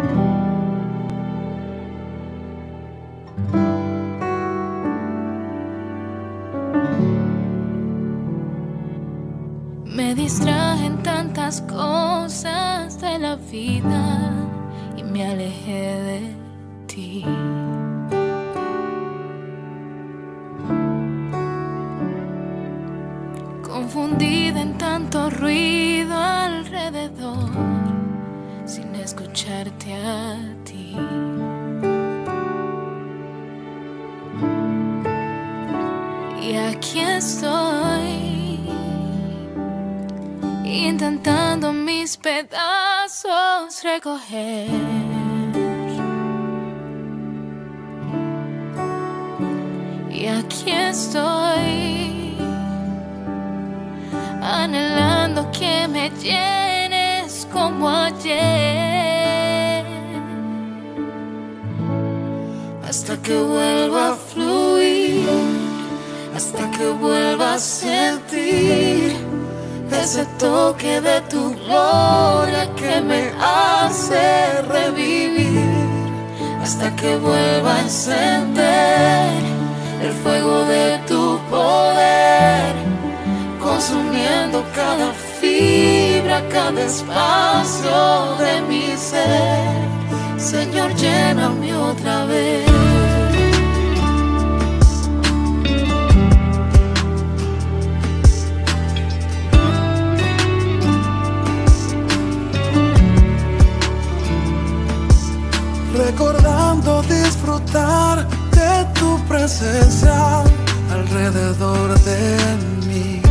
Me distrajen tantas cosas de la vida y me alejé de ti. Confundida en tanto ruido alrededor, sin escucharte a ti. Y aquí estoy, intentando mis pedazos recoger. Y aquí estoy, anhelando que me llenes como ayer, hasta que vuelva a fluir, hasta que vuelva a sentir ese toque de tu gloria que me hace revivir, hasta que vuelva a encender el fuego de tu poder, consumiendo cada fibra, cada espacio de mi ser. Señor, lléname otra vez. Recordando disfrutar de tu presencia alrededor de mí.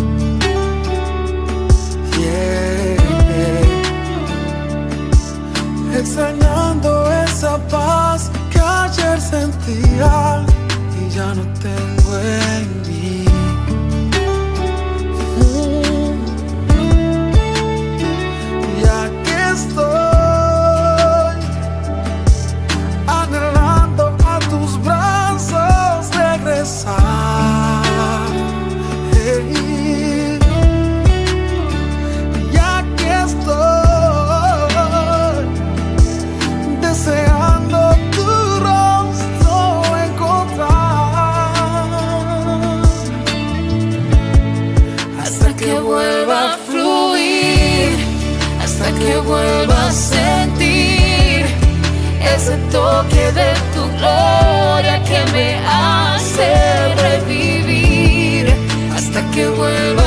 Extrañando esa paz que ayer sentía y ya no tengo en mí. Y aquí estoy, anhelando a tus brazos regresar. Y aquí estoy, deseando tu rostro encontrar, hasta que vuelva a fluir, hasta que vuelva a sentir ese toque de tu gloria que me hace revivir, hasta que vuelva